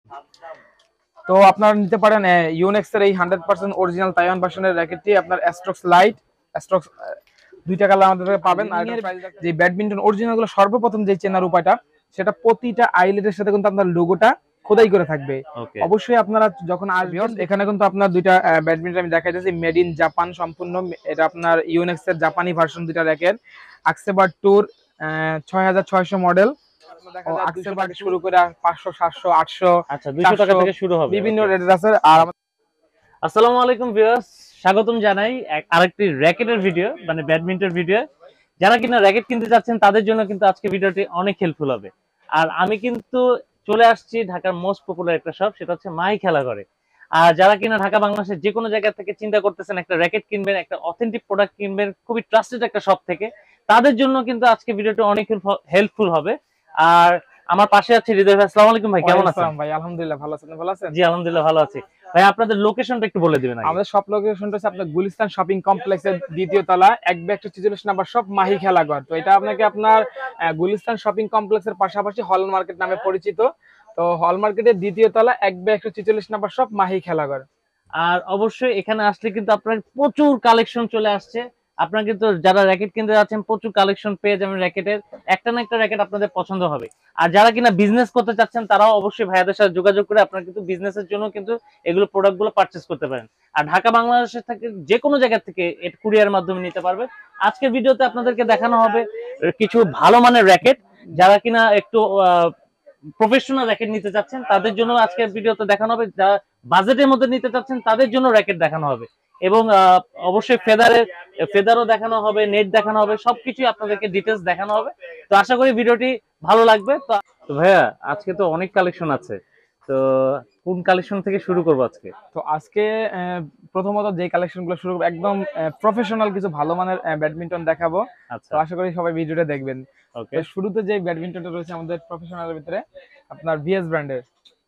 তো আপনারা নিতে পারেন ইউনেক্স এর এই 100% অরিজিনাল তাইওয়ান ভার্সনের র‍্যাকেটটি আপনার স্ট্রোকস লাইট স্ট্রোকস দুইটা কালার আমাদের কাছে পাবেন। আর যে ব্যাডমিন্টন অরিজিনাল গুলো সর্বপ্রথম যে চেনার উপায়টা সেটা প্রতিটা আইলেটের সাথে কিন্তু আপনার লোগোটা খোদাই করে থাকবে। অবশ্যই আপনারা যখন আসবেন এখানে কিন্তু আপনার দুইটা ব্যাডমিন্টন আমি দেখাই দিয়েছি মেড ইন জাপান সম্পূর্ণ। এটা আপনার ইউনেক্স এর জাপানি ভার্সন দুইটা racket Arcsaber tour 6600 model Arcsaber শুরু করে 500 700 800 আচ্ছা 200 টাকা থেকে শুরু হবে বিভিন্ন রেটের আছে। আর আসসালামু আলাইকুম ভিউয়ার্স, স্বাগতম জানাই আরেকটি র‍্যাকেটের ভিডিও মানে ব্যাডমিন্টন ভিডিও। যারা কিনা র‍্যাকেট কিনতে যাচ্ছেন তাদের জন্য কিন্তু আজকে ভিডিওটি অনেক হেল্পফুল হবে। আর আমি কিন্তু চলে আসছি ঢাকার মোস্ট পপুলার একটা শপ, সেটা হচ্ছে মাহি খেলাঘরে। আর যারা কিনা ঢাকা বাংলাদেশের যে কোনো জায়গা থেকে চিন্তা করতেছেন একটা র‍্যাকেট কিনবেন, একটা অথেন্টিক প্রোডাক্ট কিনবেন খুবই ট্রাস্টেড একটা শপ থেকে, তাদের জন্য কিন্তু আজকে ভিডিওটি অনেক হেল্পফুল হবে। আর আমার পাশে আছে হৃদয় ভাই। আসসালামু আলাইকুম ভাই, কেমন আছেন? ভাই আলহামদুলিল্লাহ ভালো আছেন। ভালো আছেন? জি আলহামদুলিল্লাহ ভালো আছি ভাই। আপনাদের লোকেশনটা একটু বলে দিবেন। আমাদের শপ লোকেশনটা হচ্ছে আপনার গুলিস্তান শপিং কমপ্লেক্সের দ্বিতীয় তলা 142 নাম্বার শপ মাহি খেলাঘর। তো এটা আপনাকে আপনার গুলিস্তান শপিং কমপ্লেক্সের পাশাপাশি হল মার্কেট নামে পরিচিত। তো হল মার্কেটের দ্বিতীয় তলা 142 নাম্বার শপ মাহি খেলাঘর। আর অবশ্যই এখানে আসলে কিন্তু আপনার প্রচুর কালেকশন চলে আসছে। আপনারা কিন্তু যারা র‍্যাকেট কিনতে যাচ্ছেন প্রচুর কালেকশন পেয়ে যাবেন র‍্যাকেটের, একটা না একটা র‍্যাকেট আপনাদের পছন্দ হবে। আর যারা কিনা বিজনেস করতে চাচ্ছেন তারাও অবশ্যই ভাইয়াদের সাথে যোগাযোগ করে আপনারা কিন্তু বিজনেসের জন্য কিন্তু এগুলো প্রোডাক্টগুলো পারচেজ করতে পারেন। আর ঢাকা বাংলাদেশের থেকে যে কোনো জায়গা থেকে কুরিয়ার মাধ্যমে নিতে পারবে। আজকের ভিডিওতে আপনাদেরকে দেখানো হবে কিছু ভালো মানের র‍্যাকেট। যারা কিনা একটু প্রফেশনাল র‍্যাকেট নিতে চাচ্ছেন তাদের জন্য আজকের ভিডিওতে দেখানো হবে, যারা বাজেটের মধ্যে নিতে চাচ্ছেন তাদের জন্য র‍্যাকেট দেখানো হবে। এবং অবশ্যই ফেদারও দেখানো হবে, নেট দেখানো হবে, সবকিছু আপনাদেরকে ডিটেইলস দেখানো হবে। তো আশা করি ভিডিওটি ভালো লাগবে। তো ভাইয়া আজকে তো অনেক কালেকশন আছে, তো কোন কালেকশন থেকে শুরু করব আজকে? তো আজকে প্রথমত যে কালেকশনগুলো শুরু করব একদম প্রফেশনাল কিছু ভালো মানের ব্যাডমিন্টন দেখাবো। তো আশা করি সবাই ভিডিওটা দেখবেন। ওকে, তো শুরুতে যে ব্যাডমিন্টনটা রয়েছে আমাদের প্রফেশনালের ভিতরে আপনার ভিএস ব্র্যান্ডের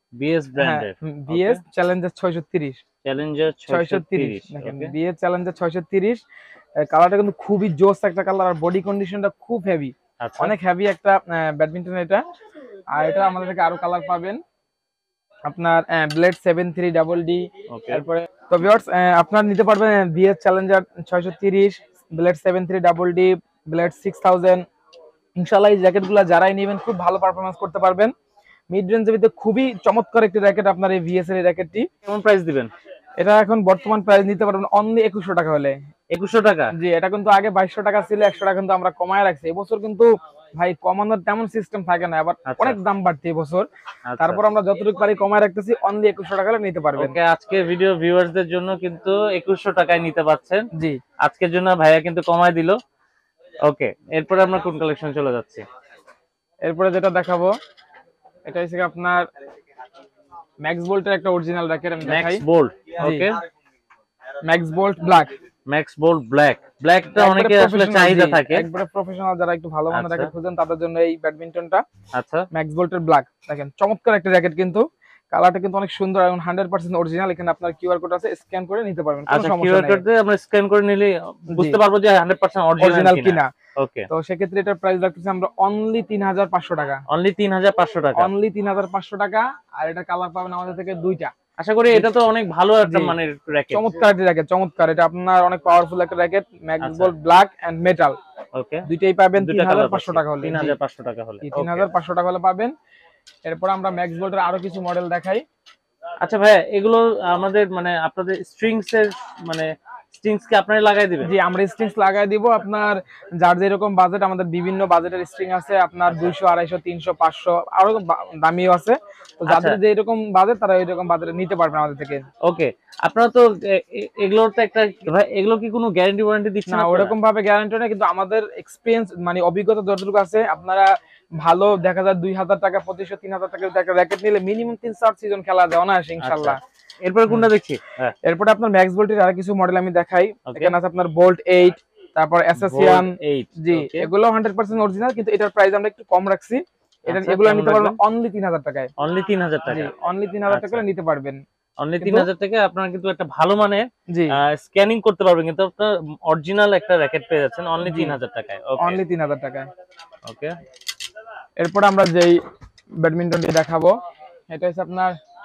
ভিএস চ্যালেঞ্জার 630 চ্যালেঞ্জার 630 দেখেন ভিএস চ্যালেঞ্জার 630 কালারটা কিন্তু খুবই জোস একটা কালার। আর বডি কন্ডিশনটা খুব হেভি, অনেক হেভি একটা ব্যাডমিন্টন এটা। আর এটা আমাদের থেকে আরো কালার পাবেন আপনার ব্লেড 73 ডাবল ডি। তারপরে তো ভিউয়ার্স আপনারা নিতে পারবেন VS Challenger 630 Blade 73 double D Blade 6000। ইনশাআল্লাহ এই জ্যাকেটগুলো যারাই নেবেন খুব ভালো পারফরম্যান্স করতে পারবেন। মিড রেঞ্জের ভিতরে খুবই চমৎকার একটি র‍্যাকেট আপনার এই ভিএস এর র‍্যাকেটটি। কেমন প্রাইস দিবেন? এটা এখন বর্তমান প্রাইস নিতে পারবেন অনলি 2100 টাকা হলে। 2100 টাকা? জি, এটা কিন্তু আগে 2200 টাকা ছিল, 100 টাকা কিন্তু আমরা কমায় রাখছি। এবছর কিন্তু ভাই কমানোর তেমন সিস্টেম থাকে না, আবার অনেক দাম বাড়ছে এবছর। তারপর আমরা যতটুকু পারি কমায় রাখতেছি, অনলি 2100 টাকা হলে নিতে পারবেন। ওকে, আজকে ভিডিও ভিউয়ারদের জন্য কিন্তু 2100 টাকায় নিতে পাচ্ছেন। জি, আজকের জন্য ভাইয়া কিন্তু কমায় দিল। ওকে, এরপরে আমরা কোন কালেকশন চলে যাচ্ছি? এরপরে যেটা দেখাবো এটা হচ্ছে আপনার ম্যাক্স বোল্টের একটা অরিজিনাল র‍্যাকেট আমি দেখাই। Max Bolt, okay, Max Bolt black. Max Bolt ব্ল্যাকটা অনেকে আসলে চাহিদা থাকে, একবারে প্রফেশনাল যারা একটু ভালো মানের র‍্যাকেট খুঁজেন তাদের জন্য এই ব্যাডমিন্টনটা। আচ্ছা, ম্যাক্স বোল্টের ব্ল্যাক দেখেন চমৎকার একটা র‍্যাকেট, কিন্তু কালারটা কিন্তু অনেক সুন্দর এবং 100% অরিজিনাল। এখানে আপনার কিউআর কোড আছে, স্ক্যান করে নিতে পারবেন, কোনো সমস্যা নেই। কিউআর কোড দিয়ে আমরা স্ক্যান করে নিলে বুঝতে পারবো যে 100% অরিজিনাল কিনা। ওকে, তো সেক্ষেত্রে এটার প্রাইস রাখতেছি আমরা অনলি 3500 টাকা। অনলি 3500 টাকা, অনলি 3500 টাকা। আর এটা কালার পাবেন আমাদের থেকে দুইটা। আশা করি এটা তো অনেক ভালো একটা মানে র‍্যাকেট, চমৎকার একটা র‍্যাকেট, চমৎকার। এটা আপনার অনেক পাওয়ারফুল একটা racket, Max Bolt black and metal. Okay, দুইটাই পাবেন 3500 টাকা হলে। 3500 টাকা হলে, 3500 টাকা হলে পাবেন। এরপর আমরা ম্যাক্স বোল্টের আরো কিছু মডেল দেখাই। আচ্ছা ভাইয়া, এগুলো আমাদের মানে আপনাদের স্ট্রিংস এর মানে স্ট্রিংস কি আপনারা লাগাই দিবেন? জি, আমরা স্ট্রিংস লাগাই দিব। আপনার যার যেরকম বাজেট, আমাদের বিভিন্ন বাজেটের স্ট্রিং আছে, আপনার 200 250 300 500 আরো দামিও আছে। তো যাদের যে এরকম বাজেট তারা এরকম বাজেটে নিতে পারবেন আমাদের থেকে। ওকে, আপনারা তো এগুলোর তো একটা ভাই, এগুলো কি কোনো গ্যারান্টি ওয়ারেন্টি দিচ্ছেন না? ওরকম ভাবে গ্যারান্টি না, কিন্তু আমাদের এক্সপেরিয়েন্স মানে অভিজ্ঞতা যতটুকু আছে, আপনারা ভালো দেখা যায় 2000 টাকা 2500 3000 টাকার একটা র‍্যাকেট নিলে মিনিমাম 3-4 সিজন খেলা যায় অনায়াসে ইনশাআল্লাহ। এরপর কোনটা দেখছি? এরপর আপনার ম্যাক্স বোল্টের আর কিছু মডেল আমি দেখাই। এখানে আছে আপনার বোল্ট 8, তারপর অ্যাসোসিয়ান 8। জি, এগুলো 100% অরিজিনাল, কিন্তু এটার প্রাইস আমরা একটু কম রাখছি। এটা এগুলো নিতে পারবেন অনলি 3000 টাকায়। অনলি 3000 টাকা? অনলি 3000 টাকা নিতে পারবেন। অনলি 3000 টাকা আপনারা কিন্তু একটা ভালো মানের স্ক্যানিং করতে পারবেন, কিন্তু আপনার অরিজিনাল একটা র‍্যাকেট পেয়ে যাচ্ছেন অনলি 3000 টাকায়। ওকে, অনলি 3000 টাকায়। ওকে, এরপর আমরা যেই ব্যাডমিন্টনটি দেখাবো এটা হচ্ছে আপনার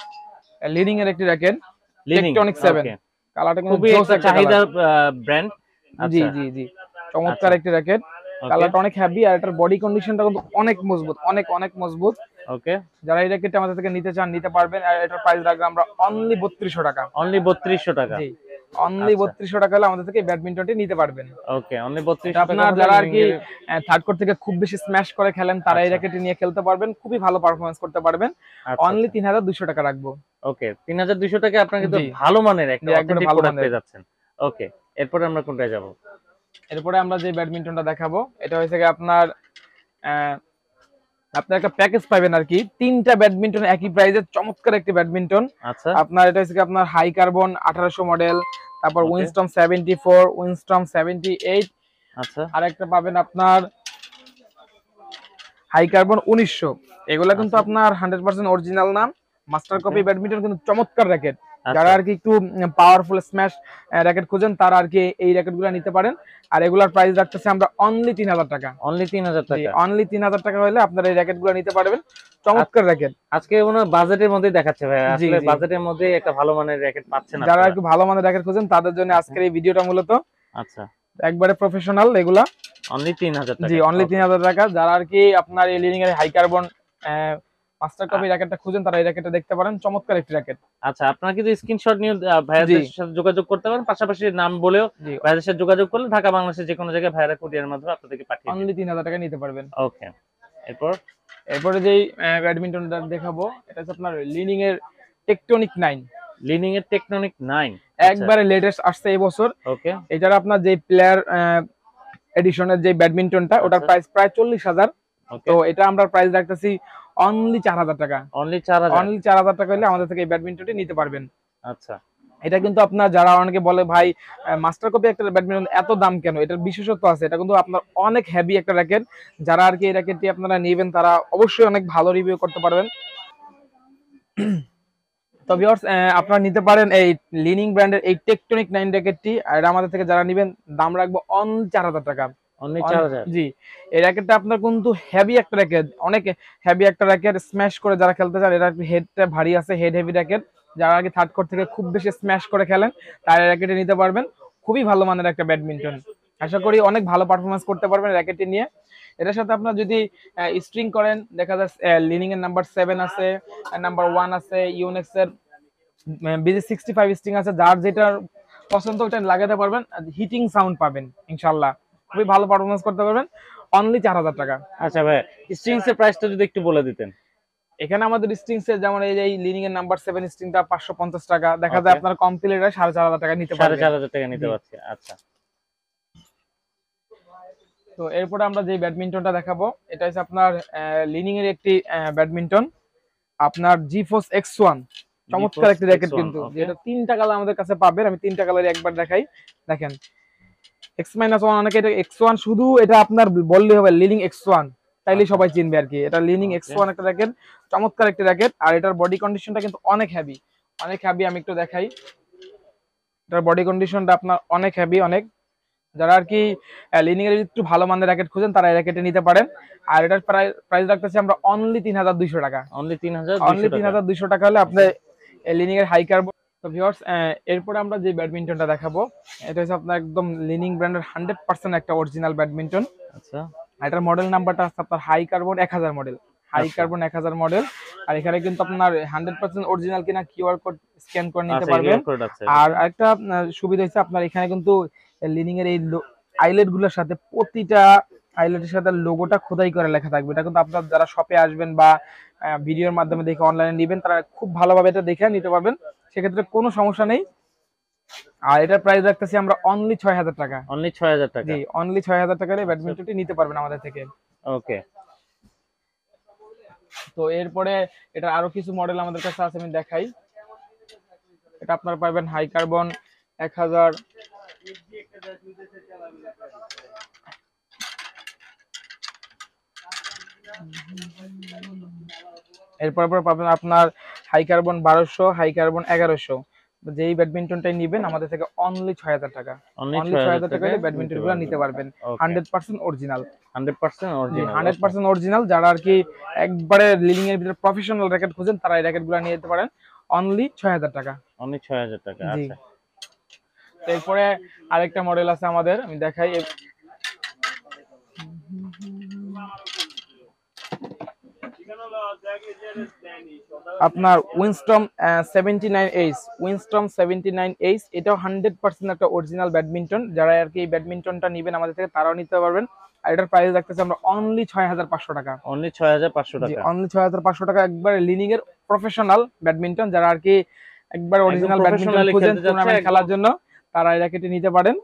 লিনিং এর একটি র্যাকেট, লিনিং, টেকটনিক 7। ওকে, কালারটা কিন্তু খুবই জোস একটা একটা চাহিদার কালার। ব্র্যান্ড। জি আচ্ছা জি জি, চমৎকার আচ্ছা, একটি র্যাকেট। ওকে কালারটা অনেক হেভি আর এটার বডি কন্ডিশনটা কিন্তু অনেক মজবুত, অনেক অনেক মজবুত। ওকে। যারা এই র্যাকেটটা আমাদের থেকে নিতে চান নিতে পারবেন। আর এটার প্রাইস রাখবো আমরা অনলি 3200 টাকা। অনলি 3200 টাকা। জি, অনলি আচ্ছা 3200 টাকা হলে আমাদের থেকে ব্যাডমিন্টনটি নিতে পারবেন। ওকে, অনলি এটা 3200 টাকা আপনার হলে যারা আর কি লিনিংয়ের। থার্ড কোর্ট থেকে খুব বেশি স্ম্যাশ করে খেলেন তারা এই আচ্ছা র্যাকেটটি নিয়ে খেলতে পারবেন, খুবই ভালো পারফরমেন্স করতে পারবেন। আচ্ছা অনলি আচ্ছা, 3200 টাকা রাখবো। ওকে, 3200 টাকায় আপনারা কিন্তু জি ভালো মানের একটা জি, একবারে অথেন্টিক ভালো প্রোডাক্ট মানের। পেয়ে যাচ্ছেন। ওকে, এরপরে আমরা কোনটায় যাব? এরপরে আমরা যে ব্যাডমিন্টনটা দেখাবো এটা হচ্ছে গিয়ে আপনার আহ, আপনার একটা প্যাকেজ পাবেন আর কি, তিনটা ব্যাডমিন্টন একই প্রাইসে, চমৎকার একটি ব্যাডমিন্টন। আচ্ছা আপনার এটা হচ্ছে গিয়ে আপনার হাই কার্বন 1800 মডেল, তারপর ওকে, উইনস্টন 74, উইনস্টন 78, আচ্ছা আর একটা পাবেন আপনার হাই কার্বন 1900। এগুলা কিন্তু আচ্ছা আপনার 100% অরিজিনাল না, মাস্টার ওকে, কপি ব্যাডমিন্টন, কিন্তু চমৎকার র্যাকেট। যারা আচ্ছা আর কি একটু পাওয়ারফুল স্ম্যাশ র্যাকেট খুঁজেন তারা আর কি এই র্যাকেটগুলো নিতে পারেন। আর এগুলার প্রাইস রাখতেছে আমরা অনলি 3000 টাকা। অনলি 3000 জি, টাকা। অনলি 3000 টাকা হলে আপনারা এই র্যাকেটগুলো নিতে পারবেন, চমৎকার র্যাকেট। আজকে মনে হয় বাজেটের মধ্যেই দেখাচ্ছে ভাই, জি আসলে জি, বাজেটের মধ্যেই একটা ভালো মানের র্যাকেট পাচ্ছেন যারা আপনারা। একটু ভালো মানের র্যাকেট খুঁজেন তাদের জন্য ওকে, আজকের এই ভিডিওটা মূলত আচ্ছা, একবারে প্রফেশনাল এগুলা। অনলি 3000 জি, টাকা। অনলি ওকে 3000 টাকা। যারা আর কি আপনার এই লিডিং এর হাই কার্বন মাস্টার কপি আ- র্যাকেটটা খুঁজেন তারা এই র্যাকেটটা দেখতে পারেন, চমৎকার একটি র্যাকেট। আচ্ছা, আপনারা কিন্তু স্ক্রিনশট নিয়ে জি ভাইয়াদের সাথে যোগাযোগ করতে পারেন, পাশাপাশি নাম বলেও জি, ভাইয়াদের সাথে যোগাযোগ করলে ঢাকা বাংলাদেশের যে কোনো জায়গায় ভাইয়ারা কুরিয়ারের মাধ্যমে আপনাদেরকে পাঠিয়ে অনলি দিবে। 3000 টাকা নিতে পারবেন। ওকে, এরপর এরপরে যেই ব্যাডমিন্টনটা দেখাবো এটা হচ্ছে আপনার লিডিং এর টেকটনিক 9, লিনিং এর টেকটনিক 9। আচ্ছা একবারে লেটেস্ট আসছে এই বছর। ওকে, এটার আপনার যে প্লেয়ার এডিশনের যে ব্যাডমিন্টনটা ওটার আচ্ছা প্রাইস প্রায় 40,000। ওকে, তো এটা আমরা প্রাইস রাখতেছি অনলি 4000 টাকা। অনলি 4000। অনলি 4000 টাকা হলে আমাদের থেকে এই ব্যাডমিন্টনটি নিতে পারবেন। আচ্ছা এটা কিন্তু আপনার যারা অনেকে বলে ভাই মাস্টার কপি একটা ব্যাডমিন্টন এত দাম কেন, এটার বিশেষত্ব আছে, এটা কিন্তু আপনার অনেক হেভি একটা র্যাকেট। যারা আর কি এই র্যাকেটটি আপনারা নেবেন তারা অবশ্যই অনেক ভালো রিভিউ করতে পারবেন। তো ভিউয়ার্স আপনারা নিতে পারেন এই লিনিং ব্র্যান্ডের এই টেকটনিক 9 র্যাকেটটি। আর এটা আমাদের থেকে যারা নেবেন দাম রাখবো অনলি 4000 টাকা। অনলি 4000। জি, এই র্যাকেটটা আপনার কিন্তু হেভি একটা র্যাকেট, অনেক হেভি একটা র্যাকেট। স্ম্যাশ করে যারা খেলতে চান, এটা হেডটা ভারী আছে, হেড হেভি র্যাকেট। যারা আগে থার্ড কোর্ট থেকে খুব বেশি স্ম্যাশ করে খেলেন তারা র্যাকেটে নিতে পারবেন, খুবই ভালো মানের একটা ব্যাডমিন্টন। আশা করি অনেক ভালো পারফরমেন্স করতে পারবেন র্যাকেটটি নিয়ে। এটার সাথে আপনার যদি স্ট্রিং করেন দেখা যাচ্ছে লিনিং এর নাম্বার 7 আছে, নাম্বার 1 আছে, ইউনেক্স এর BG 65 স্ট্রিং আছে, যার যেটা পছন্দ ওটা লাগাতে পারবেন, হিটিং সাউন্ড পাবেন ইনশাআল্লাহ, খুবই ভালো পারফরমেন্স করতে পারবেন। অনলি 4000 টাকা। আচ্ছা ভাই, স্ট্রিংস এর প্রাইসটা যদি একটু বলে দিতেন। এখানে আমাদের স্ট্রিংস এর যেমন এই যে লিনিং এর নাম্বার 7 স্ট্রিংটা 550 টাকা, দেখা যায় ওকে, আপনার কমপ্লিট 4500 টাকা নিতে পারবেন। 4500 টাকা নিতে জি, পারছি। আচ্ছা তো এরপরে আমরা যে ব্যাডমিন্টনটা দেখাবো এটা হচ্ছে আপনার লিনিং এর একটি ব্যাডমিন্টন, আপনার জিফোর্স X1, চমৎকার জিফোর্স একটি র্যাকেট X1। কিন্তু, ওকে, যেটা তিনটা কালার আমাদের কাছে পাবেন। আমি তিনটা কালারই একবার দেখাই, দেখেন X-1, অনেকে এটা X1 শুধু এটা আপনার বললেই হবে লিনিং X1, তাইলেই আচ্ছা সবাই চিনবে আর কি। এটা লিনিং ওকে, X1 একটা র্যাকেট, চমৎকার একটি র্যাকেট। আর এটার বডি কন্ডিশনটা কিন্তু অনেক হেভি, অনেক হেভি। আমি একটু দেখাই, এটার বডি কন্ডিশনটা আপনার অনেক হেভি, অনেক। যারা আর কি লিনিং এর একটু ভালো মানের র্যাকেট খুঁজেন তারা এই র্যাকেটে নিতে পারেন। আর এটার প্রাইস রাখতেছি আমরা অনলি 3200 টাকা। অনলি অনলি 3200 টাকা। 3200 টাকা হলে আপনি লিনিং এর হাই কার্বন। তো ভিউয়ার্স এরপরে আমরা যে ব্যাডমিন্টনটা দেখাবো এটা হচ্ছে আপনার একদম লিনিং ব্র্যান্ডের 100% একটা অরিজিনাল ব্যাডমিন্টন। আচ্ছা এটার মডেল নাম্বারটা আছে আপনার হাই কার্বন 1000 মডেল, হাই আচ্ছা কার্বন 1000 মডেল। আর এখানে কিন্তু আপনার 100% অরিজিনাল কিনা কিউআর কোড স্ক্যান করে নিতে আচ্ছা, পারবেন। কিউআর কোড আছে। আর আরেকটা সুবিধা হচ্ছে আপনার এখানে কিন্তু লিনিং এর এই আইলেট গুলোর সাথে প্রতিটা আইলেটের সাথে লোগোটা খোদাই করে লেখা থাকবে। এটা কিন্তু আপনার যারা শপে আসবেন বা ভিডিওর মাধ্যমে দেখে অনলাইনে নেবেন তারা খুব ভালোভাবে এটা দেখে নিতে পারবেন, সেক্ষেত্রে কোনো সমস্যা নেই। আর এটার প্রাইস রাখতেছি আমরা অনলি 6000 টাকা। অনলি 6000 টাকা। জি, অনলি 6000 টাকায় আচ্ছা ব্যাডমিন্টনটি নিতে পারবেন আমাদের থেকে। ওকে, তো এরপরে এটা আরো কিছু মডেল আমাদের কাছে আছে, আমি দেখাই। এটা আপনারা পাবেন হাই কার্বন 1000, এরপর পাবেন আপনার হাই কার্বন 1200, হাই কার্বন 1100। যেই ব্যাডমিন্টনটাই নিবেন আমাদের থেকে অনলি 6000 টাকা। অনলি অনলি 6000 6000 টাকা টাকায় হলে নিতে ব্যাডমিন্টন গুলো পারবেন। নিতে পারবেন, ওকে, 100% অরিজিনাল। 100% জি, অরিজিনাল। Okay 100% original. যারা আর কি একবারে লিভিং এর ভিতরে প্রফেশনাল র্যাকেট খুঁজেন তারা এই র্যাকেট গুলো নিয়ে যেতে পারেন। অনলি 6000 টাকা। অনলি 6000 টাকা। জি। আচ্ছা, এরপরে আরেকটা মডেল আছে আমাদের, আমি দেখাই। আপনার উইনস্টন 79H, উইনস্টন 79H, এটাও 100% একটা অরিজিনাল ব্যাডমিন্টন। যারা আর কি এই ব্যাডমিন্টনটা নেবেন আমাদের থেকে তারাও নিতে পারবেন। আর এটার প্রাইস রাখতেছি আমরা অনলি 6500 টাকা। অনলি 6500 জি, টাকা। অনলি 6500 টাকা। একবার লিনিং এর প্রফেশনাল ব্যাডমিন্টন, যারা আর কি একবার একদম অরিজিনাল ব্যাডমিন্টন প্রফেশনালি খুঁজেন খেলতে যাচ্ছে টুর্নামেন্ট একদম। খেলার জন্য, তারা এই র্যাকেটটি নিতে পারেন।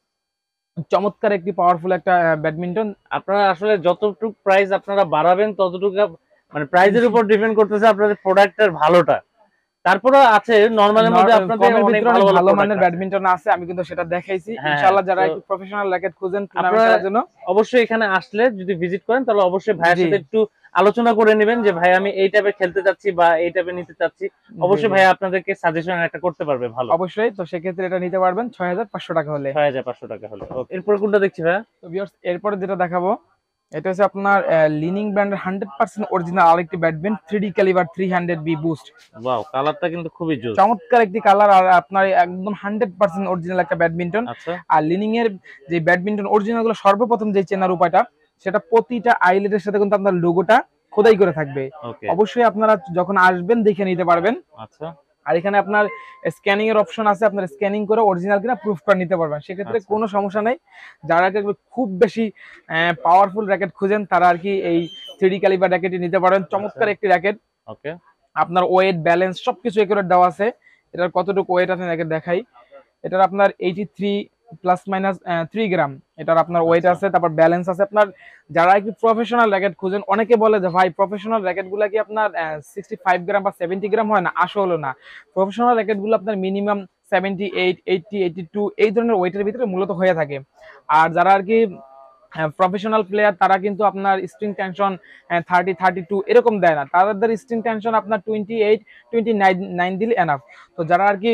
চমৎকার একটি পাওয়ারফুল একটা ব্যাডমিন্টন। আপনারা আসলে যতটুকু প্রাইস আপনারা বাড়াবেন ততটুকু মানে প্রাইসের উপর ডিপেন্ড করতেছে আপনাদের প্রোডাক্টের ভালোটা। তারপরে আছে নরমালের মধ্যে আপনাদের কমের অনেক ভিতরে ভালো অনেক ভালো ভালো প্রোডাক্ট মানের আছে। ব্যাডমিন্টন আছে, আমি কিন্তু সেটা দেখাইছি। হ্যাঁ, ইনশাআল্লাহ যারা তো একটু প্রফেশনাল র্যাকেট খুঁজেন টুর্নামেন্ট আপনারা খেলার জন্য, অবশ্যই এখানে আসলে যদি ভিজিট করেন তাহলে অবশ্যই ভাইয়ের জি সাথে একটু আলোচনা করে নেবেন যে ভাই আমি এই টাইপের খেলতে চাচ্ছি বা এই টাইপের নিতে চাচ্ছি। জি অবশ্যই জি ভাই আপনাদেরকে সাজেশন একটা করতে পারবে ভালো। অবশ্যই। তো সেক্ষেত্রে এটা নিতে পারবেন 6500 টাকা হলে। 6500 টাকা হলে। এরপর কোনটা দেখছি ভাই? তো ভিউয়ার্স, এরপরে যেটা দেখাবো এটা হচ্ছে আপনার লিনিং ব্র্যান্ডের 100% অরিজিনাল আরেকটি badminton 3D calibre 300B boost. Wow, কালারটা কিন্তু খুবই জোস। চমৎকার একটি কালার, আর আপনার একদম 100% অরিজিনাল একটা ব্যাডমিন্টন। আচ্ছা, আর লিনিং এর যে ব্যাডমিন্টন অরিজিনাল গুলো সর্বপ্রথম যে চেনার উপায়টা, সেটা প্রতিটা আইলেটের সাথে কিন্তু আপনার লোগোটা খোদাই করে থাকবে। ওকে, অবশ্যই আপনারা যখন আসবেন দেখে নিতে পারবেন। আচ্ছা, আর এখানে আপনার স্ক্যানিং এর অপশন আছে, আপনার স্ক্যানিং করে অরিজিনাল কিনা প্রুফ করে নিতে পারবেন। সেক্ষেত্রে আচ্ছা, কোনো সমস্যা নেই। যারা খুব বেশি পাওয়ারফুল র্যাকেট খুঁজেন তারা আর কি এই 3D ক্যালিবার র্যাকেটটি নিতে পারেন। চমৎকার একটি র্যাকেট। ওকে, আপনার ওয়েট ব্যালেন্স সবকিছু একুরেট দেওয়া আছে। এটার কতটুকু ওয়েট আছে র্যাকেট দেখাই। এটার আপনার 83 প্লাস মাইনাস 3 গ্রাম এটার আপনার ওয়েট আচ্ছা, আছে। তারপর ব্যালেন্স আছে। আপনার যারা একটু প্রফেশনাল র্যাকেট খুঁজেন, অনেকে বলে যে ভাই প্রফেশনাল র্যাকেট গুলা কি আপনার 65 গ্রাম বা 70 গ্রাম হয় না, আসলে না। প্রফেশনাল র্যাকেট গুলো আপনার মিনিমাম 78, 80, 82 এই ধরনের ওয়েটের ভিতরে মূলত হয়ে থাকে। আর যারা আর কি প্রফেশনাল প্লেয়ার তারা কিন্তু আপনার স্ট্রিং টেনশন 30, 32 এরকম দেয় না। তাদের স্ট্রিং টেনশন আপনার 28, 29 দিলে এনাফ। তো যারা আর কি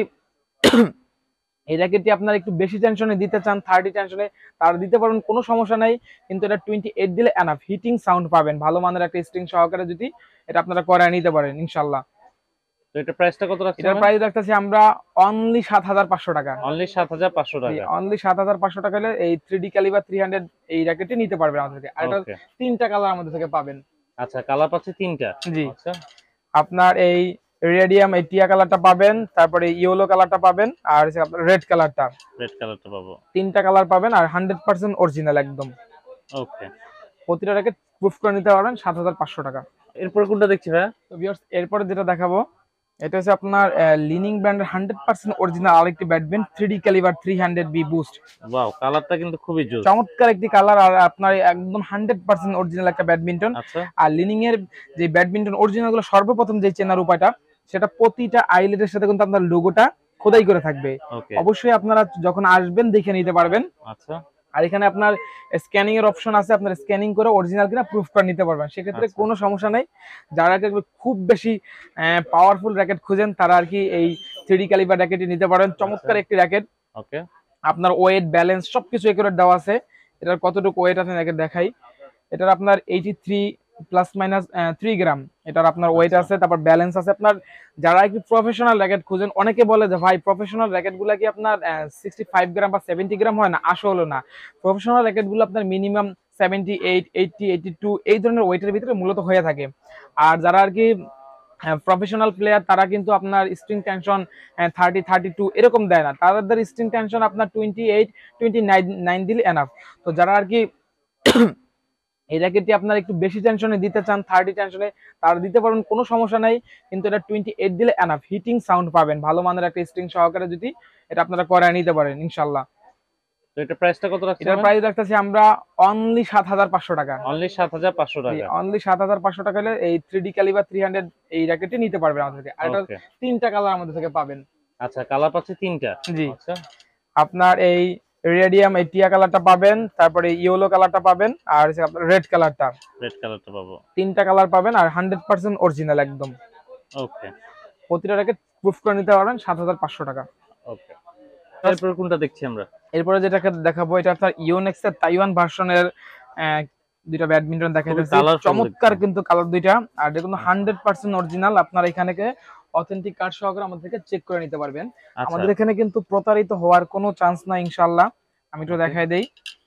এই র্যাকেটটি আপনার একটু বেশি টেনশনে দিতে চান, 30 টেনশনে, তারা দিতে পারবেন, কোনো সমস্যা নাই। কিন্তু এটা 28 দিলে এনাফ, হিটিং সাউন্ড পাবেন ভালো মানের একটা স্ট্রিং সহকারে, যদি এটা আপনারা করায় নিতে পারেন ইনশাল্লাহ। তো এটা প্রাইসটা কত রাখছেন? এটার প্রাইস রাখতেছি আমরা অনলি 7500 টাকা। অনলি 7500 টাকা। অনলি 7500 টাকা হলে এই 3D ক্যালিবার 300 এই র্যাকেটটি নিতে পারবেন আমাদের থেকে। আর এটা ওকে, তিনটা কালার আমাদের থেকে পাবেন। আচ্ছা, কালার পাচ্ছি তিনটা। জি, আচ্ছা, আপনার এই রেডিয়াম এই টিয়া কালারটা পাবেন, তারপরে ইয়েলো কালারটা পাবেন, আর হচ্ছে আপনার রেড কালারটা। রেড কালারটা পাবো। তিনটা কালার পাবেন আর 100% অরিজিনাল একদম। ওকে, প্রতিটা র্যাকেট প্রুফ করে নিতে পারবেন 7500 টাকা। এরপর কোনটা দেখছি ভাই? তো ভিউয়ার্স, এরপরে যেটা দেখাবো এটা হচ্ছে আপনার লিনিং ব্র্যান্ডের 100% অরিজিনাল আরেকটি badminton 3D calibre 300B boost. Wow, কালারটা কিন্তু খুবই জোস। চমৎকার একটি কালার, আর আপনার একদম 100% অরিজিনাল একটা ব্যাডমিন্টন। আচ্ছা, আর লিনিং এর যে ব্যাডমিন্টন অরিজিনাল গুলো সর্বপ্রথম যে চেনার উপায়টা, সেটা প্রতিটা আইলেটের সাথে কিন্তু আপনার লোগোটা খোদাই করে থাকবে। ওকে, অবশ্যই আপনারা যখন আসবেন দেখে নিতে পারবেন। আচ্ছা, আর এখানে আপনার স্ক্যানিং এর অপশন আছে, আপনার স্ক্যানিং করে অরিজিনাল কিনা প্রুফ করে নিতে পারবেন। সেক্ষেত্রে আচ্ছা, কোনো সমস্যা নেই। যারা খুব বেশি পাওয়ারফুল র্যাকেট খুঁজেন তারা আর কি এই 3D ক্যালিবার র্যাকেটটি নিতে পারেন। চমৎকার একটি র্যাকেট। ওকে, আপনার ওয়েট ব্যালেন্স সবকিছু একুরেট দেওয়া আছে। এটার কতটুকু ওয়েট আছে র্যাকেট দেখাই। এটার আপনার 83 প্লাস মাইনাস 3 গ্রাম এটার আপনার ওয়েট আচ্ছা, আছে। তারপর ব্যালেন্স আছে। আপনার যারা একটু প্রফেশনাল র্যাকেট খুঁজেন, অনেকে বলে যে ভাই প্রফেশনাল র্যাকেট গুলা কি আপনার 65 গ্রাম বা 70 গ্রাম হয় না, আসলে না। প্রফেশনাল র্যাকেট গুলো আপনার মিনিমাম 78, 80, 82 এই ধরনের ওয়েটের ভিতরে মূলত হয়ে থাকে। আর যারা আর কি প্রফেশনাল প্লেয়ার তারা কিন্তু আপনার স্ট্রিং টেনশন 30, 32 এরকম দেয় না। তাদের স্ট্রিং টেনশন আপনার 28, 29 দিলে এনাফ। তো যারা আর কি এই র্যাকেটটি আপনার একটু বেশি টেনশনে দিতে চান, 30 টেনশনে, তারা দিতে পারবেন, কোনো সমস্যা নাই। কিন্তু এটা 28 দিলে এনাফ, হিটিং সাউন্ড পাবেন ভালো মানের একটা স্ট্রিং সহকারে, যদি এটা আপনারা করায় নিতে পারেন ইনশাল্লাহ। তো এটা প্রাইসটা কত রাখছেন? এটার প্রাইস রাখতেছি আমরা অনলি 7500 টাকা। অনলি 7500 টাকা। অনলি 7500 টাকা হলে এই 3D ক্যালিবার 300 এই র্যাকেটটি নিতে পারবেন আমাদের থেকে। আর এটা ওকে, তিনটা কালার আমাদের থেকে পাবেন। আচ্ছা, কালার পাচ্ছি তিনটা। জি, আচ্ছা, আপনার এই রেডিয়াম এই টিয়া কালারটা পাবেন, তারপরে ইয়েলো কালারটা পাবেন, আর হচ্ছে আপনার রেড কালারটা। রেড কালারটা পাবো। তিনটা কালার পাবেন আর 100% অরিজিনাল একদম। ওকে, প্রতিটা র্যাকেট প্রুফ করে নিতে পারবেন 7500 টাকা। ওকে, এরপর কোনটা দেখছি আমরা? এরপরে যেটা দেখাবো এটা আপনার ইওনেক্স এর তাইওয়ান ভার্সনের দুইটা ব্যাডমিন্টন দেখাইতেছি। চমৎকার কিন্তু কালার দুইটা, আর দেখুন 100% অরিজিনাল। আপনার এখানে অথেন্টিক কার্ড সহকারে আমাদের থেকে চেক করে নিতে পারবেন। আচ্ছা আমাদের এখানে কিন্তু প্রতারিত হওয়ার কোনো চান্স নাই ইনশাআল্লাহ। আমি একটু ওকে দেখাই দেই।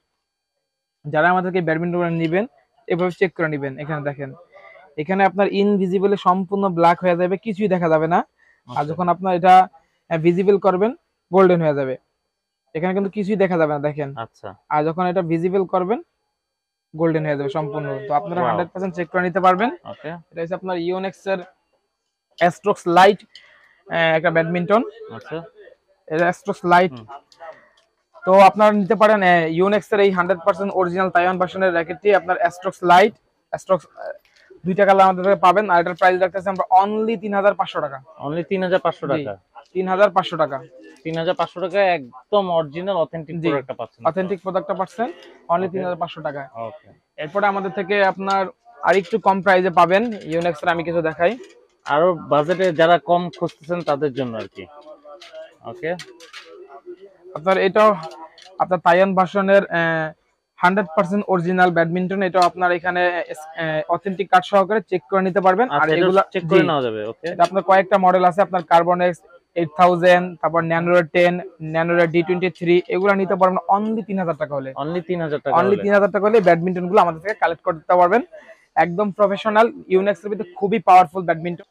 যারা আমাদেরকে ব্যাডমিন্টন নেবেন এভাবে চেক করে নেবেন। এখানে দেখেন, এখানে আপনার ইনভিজিবল সম্পূর্ণ ব্ল্যাক হয়ে যাবে, কিছুই দেখা যাবে না। আর আচ্ছা যখন আপনার এটা ভিজিবল করবেন গোল্ডেন হয়ে যাবে, এখানে কিন্তু কিছুই দেখা যাবে না দেখেন। আচ্ছা আর যখন এটা ভিজিবল করবেন গোল্ডেন হয়ে যাবে সম্পূর্ণ। তো আপনারা ওয়াও 100% চেক করে নিতে পারবেন। ওকে এটা হচ্ছে আপনার ইওনেক্স এর অ্যাস্ট্রোক্স লাইট একটা ব্যাডমিন্টন। আচ্ছা এটা অ্যাস্ট্রোক্স লাইট। হুম তো আপনারা নিতে পারেন ইওনেক্স এর এই 100% অরিজিনাল তাইওয়ান ভার্সনের র্যাকেটটি আপনার অ্যাস্ট্রোক্স লাইট, অ্যাস্ট্রোক্স দুইটা কালার আমাদের থেকে পাবেন। আর এটার প্রাইস রাখতেছি আমরা অনলি 3500 টাকা। অনলি 3500 জি, টাকা 3500 টাকা। 3500 টাকায় একদম অরিজিনাল অথেন্টিক জি, প্রোডাক্টটা পাচ্ছেন অথেন্টিক প্রোডাক্টটা পাচ্ছেন অনলি ওকে 3500 টাকায়। ওকে এরপরে আমাদের থেকে আপনার আরেকটু কম প্রাইসে পাবেন ইওনেক্স এর, আমি কিছু দেখাই। আরো বাজেটে যারা কম খুঁজতেছেন তাদের জন্য আর কি। ওকে আপনার এটাও আপনার তাইওয়ান ভার্সনের 100% অরিজিনাল ব্যাডমিন্টন। এটাও আপনার এখানে অথেন্টিক কার্ড সহকারে চেক করে নিতে পারবেন। আর আচ্ছা এটা এগুলা চেক জি, করে নেওয়া যাবে ওকে এটা আপনার কয়েকটা মডেল আছে, আপনার কার্বনেক্স 8000, তারপর ন্যানোরা 10, ন্যানোরা D23, এগুলা নিতে পারবেন অনলি 3000 টাকা হলে। অনলি 3000 টাকা অনলি হলে 3000 টাকা হলে ব্যাডমিন্টন গুলো আমাদের থেকে কালেক্ট করতে পারবেন। একদম প্রফেশনাল, ইউনেক্স এর ভিতরে খুবই পাওয়ারফুল ব্যাডমিন্টন।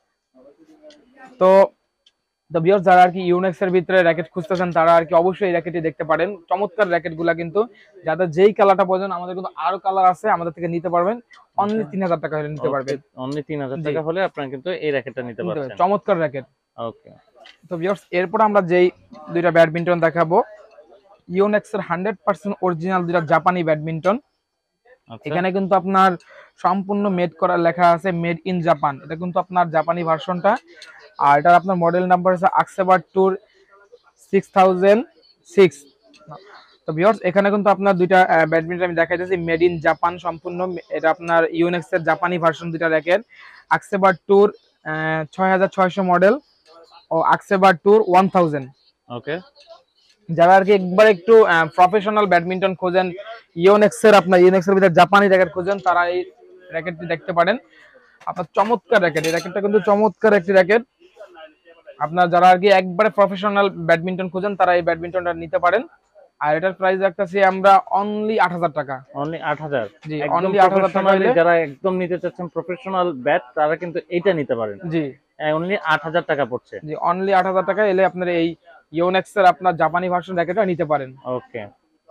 তো ভিউয়ার্স, যারা আর কি ইউনেক্স এর ভিতরে র্যাকেট খুঁজতেছেন তারা আর কি অবশ্যই এই র্যাকেটটি দেখতে পারেন। চমৎকার র্যাকেট গুলা কিন্তু, যাদের যেই কালারটা প্রয়োজন, আমাদের কিন্তু আরো কালার আছে, আমাদের থেকে নিতে পারবেন অনলি 3000 টাকা হলে নিতে পারবেন। অনলি 3000 জি, টাকা হলে আপনারা কিন্তু এই র্যাকেটটা নিতে পারছেন। চমৎকার র্যাকেট। ওকে তো ভিউয়ার্স, এরপর আমরা যেই দুইটা ব্যাডমিন্টন দেখাবো, ইওনেক্স এর 100% অরিজিনাল দুইটা জাপানি ব্যাডমিন্টন। আচ্ছা এখানে কিন্তু আপনার সম্পূর্ণ মেড করা লেখা আছে মেড ইন জাপান। এটা কিন্তু আপনার জাপানি ভার্সনটা। আর এটার আপনার মডেল নাম্বার হচ্ছে আকসেবার ট্যুর 6006। তো ভিউয়ার্স, এখানে কিন্তু আপনার দুইটা ব্যাডমিন্টন আমি দেখাইতেছি মেড ইন জাপান সম্পূর্ণ। এটা আপনার ইউনেক্স এর জাপানি ভার্সন দুইটা র্যাকেট। আকসেবার ট্যুর 6600 মডেল ও আকসেবার ট্যুর 1000। ওকে যারা আর কি একবার একটু প্রফেশনাল ব্যাডমিন্টন খোঁজেন, ইওনেক্স এর আপনার ইওনেক্স এর ভিতরে জাপানি র্যাকেট খোঁজেন, তারা এই র্যাকেটটি দেখতে পারেন। আপনার চমৎকার র্যাকেট, এই র্যাকেটটা কিন্তু চমৎকার একটি র্যাকেট। আপনার যারা আর কি একবারে প্রফেশনাল ব্যাডমিন্টন খোঁজেন তারা এই ব্যাডমিন্টনটা নিতে পারেন। আর এটার প্রাইস রাখতেছি আমরা অনলি 8000 টাকা। অনলি 8000 জি, একদম অনলি 8000 টাকা প্রফেশনালি হলে, যারা একদম নিতে চাচ্ছেন প্রফেশনাল ব্যাট তারা কিন্তু এইটা নিতে পারেন। জি অনলি 8000 টাকা পড়ছে। জি, অনলি 8000 টাকা এলে আপনার এই ইওনেক্স এর আপনার জাপানি ভার্সন র্যাকেটটা নিতে পারেন। ওকে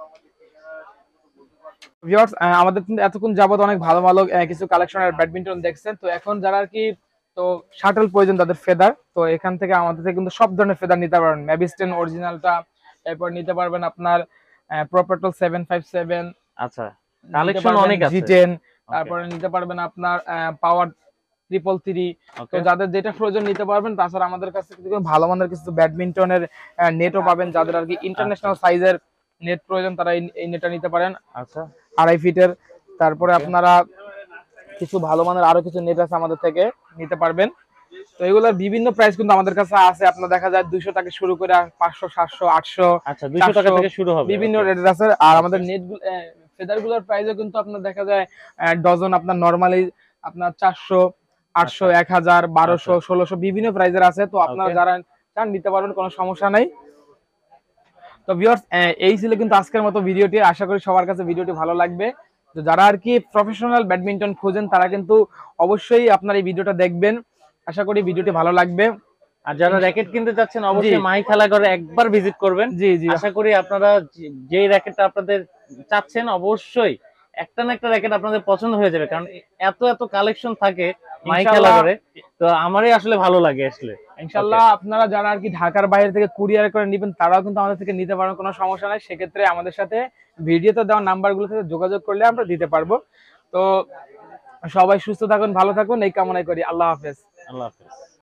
ভিউয়ার্স, আমাদের কিন্তু এতক্ষণ যাবত অনেক ভালো ভালো কিছু কালেকশনের ব্যাডমিন্টন দেখছেন। তো এখন যারা আর কি তো শাটল প্রয়োজন তাদের ফেদার, তো এখান থেকে আমাদের থেকে কিন্তু সব ধরনের ফেদার নিতে পারবেন। ম্যাবিস্টেন অরিজিনালটা, এরপর নিতে পারবেন আপনার প্রপারটল 757, আচ্ছা নিতে কালেকশন পারবেন অনেক আছে। G10, তারপরে নিতে পারবেন আপনার পাওয়ার 333। তো ওকে যাদের যেটা প্রয়োজন নিতে পারবেন। তাছাড়া আমাদের কাছে কিন্তু ভালো মানের কিছু ব্যাডমিন্টনের নেটও পাবেন। যাদের আর কি ইন্টারন্যাশনাল সাইজের নেট প্রয়োজন তারা এই নেটটা নিতে পারেন আচ্ছা 2.5 ফিটের। তারপরে ওকে আপনারা কিছু ভালো মানের আরো কিছু নেট আছে আমাদের থেকে নিতে পারবেন। তো এগুলোর বিভিন্ন প্রাইস কিন্তু আমাদের কাছে আছে। আপনার দেখা যায় 200 টাকা শুরু করে 500, 700, 800, আচ্ছা 200 টাকা 400 থেকে শুরু হবে বিভিন্ন ওকে রেটের আছে। আর আমাদের নেট ফেদার গুলোর প্রাইসও কিন্তু আপনার দেখা যায় ডজন আপনার নরমালি আপনার 400, 800, 1000, 1200, 1600 বিভিন্ন প্রাইসের আছে। তো আপনারা ওকে যারা চান নিতে পারবেন, কোনো সমস্যা নাই। তো ভিউয়ার্স, এই ছিল কিন্তু আজকের মতো ভিডিওটি। আশা করি সবার কাছে ভিডিওটি ভালো লাগবে। তো যারা আর কি প্রফেশনাল ব্যাডমিন্টন খোঁজেন তারা কিন্তু অবশ্যই আপনার এই ভিডিওটা দেখবেন। আশা করি ভিডিওটি ভালো লাগবে। আর যারা র্যাকেট কিনতে যাচ্ছেন অবশ্যই মাহি খেলাঘরে একবার ভিজিট করবেন। জি জি, আশা করি আপনারা যেই র্যাকেটটা আপনাদের চাচ্ছেন অবশ্যই একটা না একটা র্যাকেট আপনাদের পছন্দ হয়ে যাবে, কারণ এত এত কালেকশন থাকে মাহি ইনশাআল্লাহ। খেলাঘরে। তো আমারই আসলে ভালো লাগে আসলে। ইনশাআল্লাহ আপনারা যারা আর কি ঢাকার বাইরে থেকে কুরিয়ার করে নেবেন তারাও কিন্তু আমাদের থেকে নিতে পারবেন, কোনো সমস্যা নাই। সেক্ষেত্রে আমাদের সাথে ভিডিওতে দেওয়া নাম্বারগুলো থেকে যোগাযোগ করলে আমরা দিতে পারবো। তো সবাই সুস্থ থাকুন, ভালো থাকুন, এই কামনাই করি। আল্লাহ হাফেজ। আল্লাহ হাফেজ।